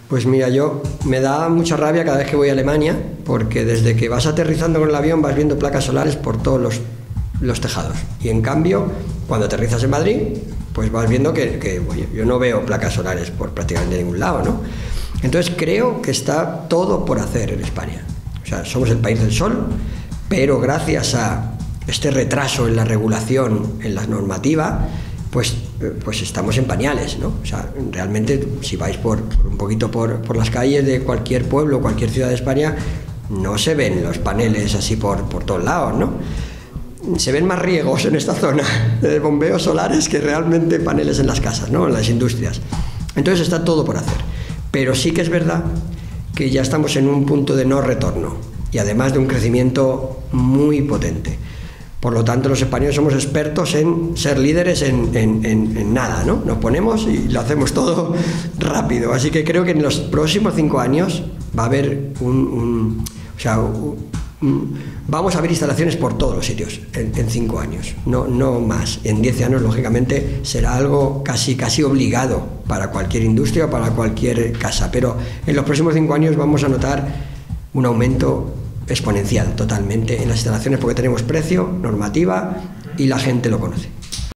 Pues mira, me da mucha rabia cada vez que voy a Alemania, porque desde que vas aterrizando con el avión vas viendo placas solares por todos los tejados. Y en cambio, cuando aterrizas en Madrid, pues vas viendo que oye, yo no veo placas solares por prácticamente ningún lado, ¿no? Entonces creo que está todo por hacer en España. O sea, somos el país del sol, pero gracias a este retraso en la regulación, en la normativa, pues estamos en pañales, ¿no? O sea, realmente si vais un poquito por las calles de cualquier pueblo, cualquier ciudad de España, no se ven los paneles así por todos lados, ¿no? Se ven más riegos en esta zona de bombeos solares que realmente paneles en las casas, ¿no? En las industrias. Entonces está todo por hacer. Pero sí que es verdad que ya estamos en un punto de no retorno y además de un crecimiento muy potente. Por lo tanto, los españoles somos expertos en ser líderes en nada, ¿no? Nos ponemos y lo hacemos todo rápido. Así que creo que en los próximos 5 años va a haber vamos a ver instalaciones por todos los sitios en 5 años, no más. En 10 años, lógicamente, será algo casi obligado para cualquier industria o para cualquier casa. Pero en los próximos 5 años vamos a notar un aumento exponencial totalmente en las instalaciones porque tenemos precio, normativa y la gente lo conoce.